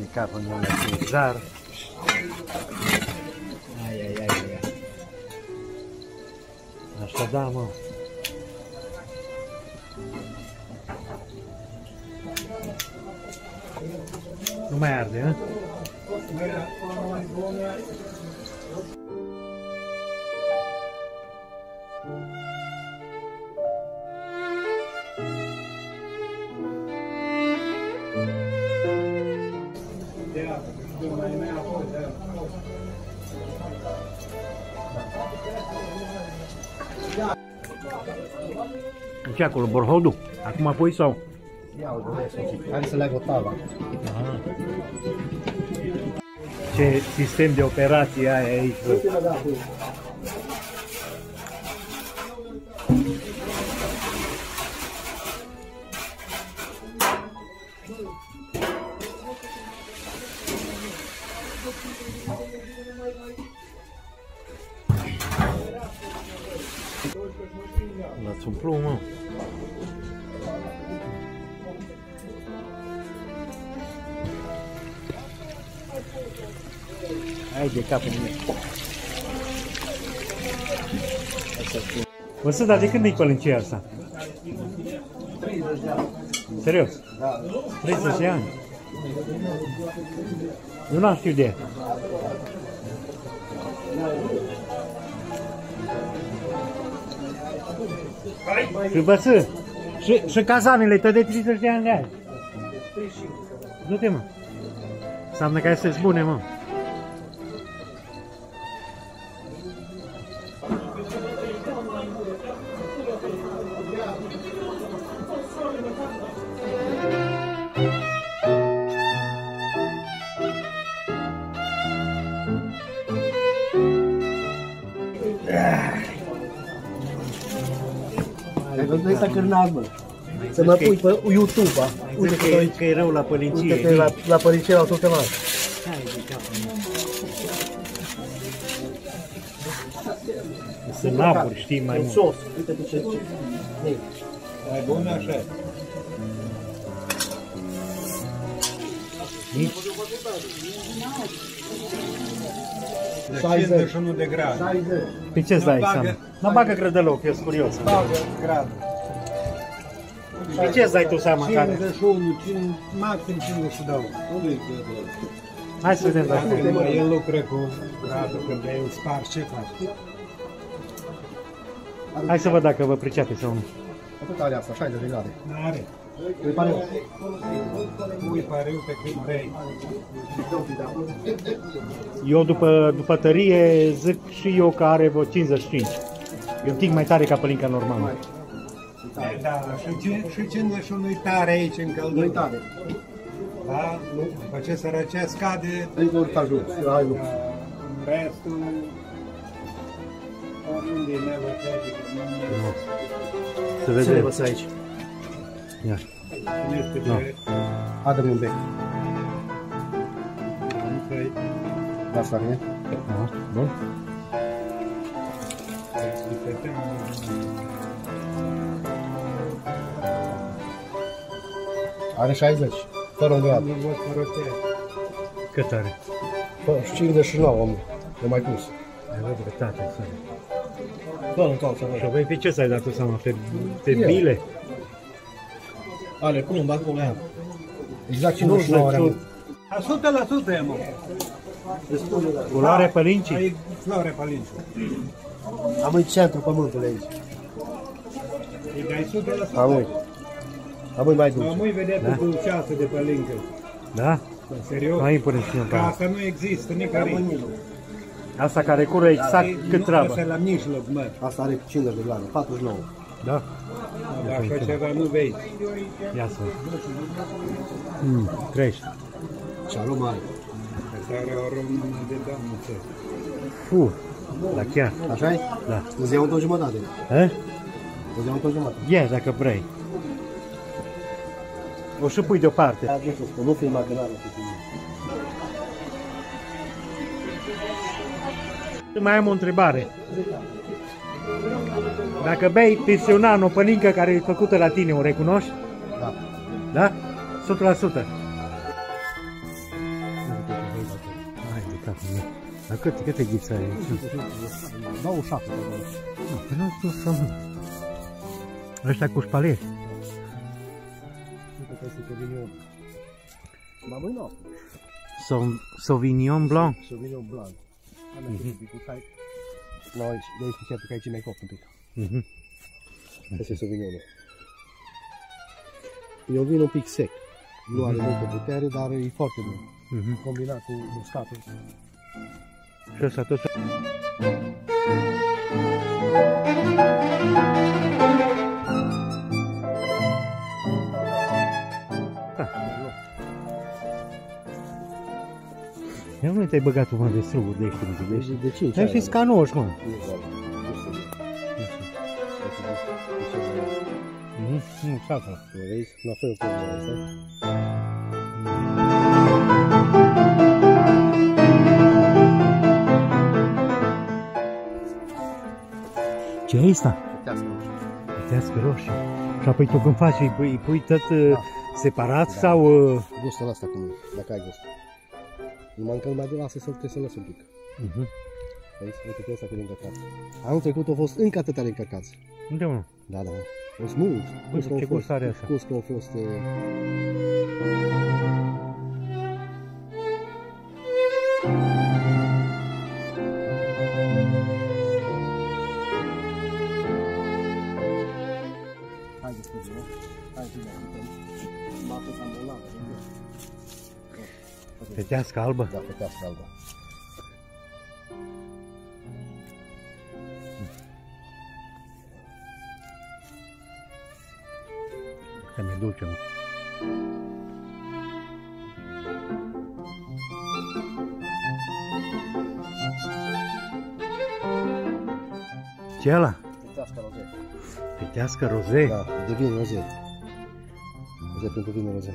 capul meu la cezar. Ai. Așa da, mă. Nu mai arde, hă? Ce acolo, borhodul? Acum apoi sau? Hai să leagă o tava. Ce sistem de operație ai aici, bă? L-ați umplut, mă. Hai de capul meu. Măsă, dar de când e pălâncie asta? 30 de ani. Serios? Da. 30 de ani? Eu n-am știut de ea. Și băsă, și cazanele tot de 30 de ani de azi. Du-te, mă. Înseamnă că astea-s bune, mă. Ai văzut ăsta cârnați, mă. Să mă pui pe YouTube, a? Uite că e rău la pălincie. Uite că la părinție la tot mare. Hai de capul meu. Sunt naburi, știi, mai mult. Sos, uite de ce. Mai bun așa. Nici? 51 de grade. 60. Pe ce-ți dai seama? Nu bagă grădăloc, eu sunt curios. Bagă grade. Pe ce-ți dai tu seama care? 51, maxim 52. Hai să vedem dacă El lucră cu gradul, când el spargi, ce faci? Hai să văd dacă vă pricepe sau nu. Atât are asta, 60 de grade. N-are. Îi pare eu. Pui pariu pe cât vrei. Eu după tărie zic și eu că are vreo 55. E un pic mai tare ca pălinca normală. Da, și 51 e tare aici în Nu-i căldură. tare. Da? După ce se răcea scade, Îi vor ca jos. Hai, nu. restul oriunde e nevoie. Să Ce le vedem. văd aici? Ia. Nu este Nu. de... Adă-mi un bec. Da, Asta vine. Aha, bun. Are 60. Fără îndoială. Nu văd părătea. Cât are? 59 am. Nu mai pus. Ai văd dreptate. Fără în calță. Și băi, pe ce ți-ai dat tu seama? Pe bile? Ale, pune un bat cu ea. Exact 59 ore am. 100% e, mă. Culoare pălincii? Ai floare palință. Am în centru pământului aici. Îi dai 100%. Am Am mai dulce. Am vedea Da. cu dulceață de pălincă. Da? În serios? Mai impune și Că asta nu există nicăieri. Asta care cură exact cât treabă. Asta e la mijloc, mă. Asta are 50 de grame, 49. Da? Dar așa ceva nu vezi. Ia să văd. Crește. Cealu mare. Asta are o română de doamnă. Fu, da chiar. Așa e? Da. Îți iau tot jumătate. Eh? Îți iau tot jumătate. Ia dacă vrei. O și pui deoparte. Nu filma că n-are pe tine. Mai am o întrebare. Dacă bei peste un an o pălincă care e făcută la tine, o recunoști? Da. Da? 100%. Dar câte ghiți ai? 27 de acolo. Păi nu știu să mă. Ăștia cu șpalieri. Uite că este Sauvignon. Ma voi nu. Sauvignon Blanc. Sauvignon Blanc. Am un pic cu tai. Noi, deci certo că aici mai copt un pic. Asta e Sauvignonul. E un vin un pic sec. Nu are multă putere, dar e foarte bun. Combinat cu muscatul. Și ăsta tot. Eu nu te-ai băgat mă de struguri de ăștia, De 5 dar și scanoși, mă. Nu, șapă. Vezi? La fel cu asta. Ce e asta? Tească roșie. Tească roșie. Și apoi tu când faci, îi pui tot separat sau... Gustul ăsta cum e, dacă ai gust. Numai că îl mai lasă trebuie să lăs un pic. Vezi? Uite că ăsta cât de încărcat. Anul trecut au fost încă atâta de încărcați. Unde mă? Da, da. Au fost mult. Ce gust are asta? Gustul au fost... Fetească albă? Da, fetească albă. Că mi-e dulce, mă. Ce e ăla? Fetească roze. Fetească roze? Da, de vin roze. Roze pentru vin roze.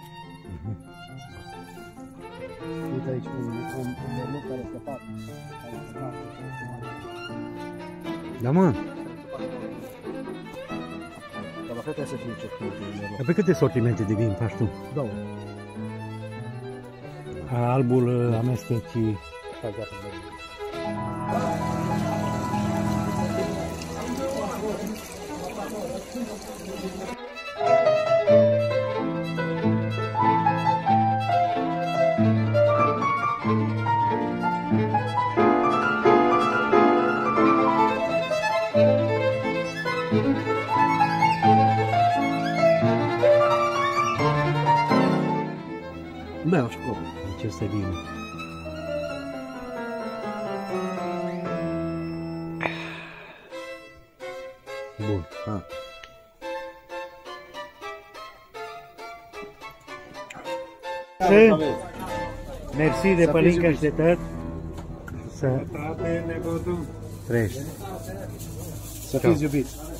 Uite aici un vermut care a scăpat. Da, mă. Dar la fel trebuie să fie ce vermut. Dar pe câte sortimente de vin faci tu? Două. Albul amesteci... Hai, gata, bine. Bine, și cum? Deci ăsta e vinul. Bun. Mersi de pălincă și de tot. Să trăiești. Să fiți iubiți.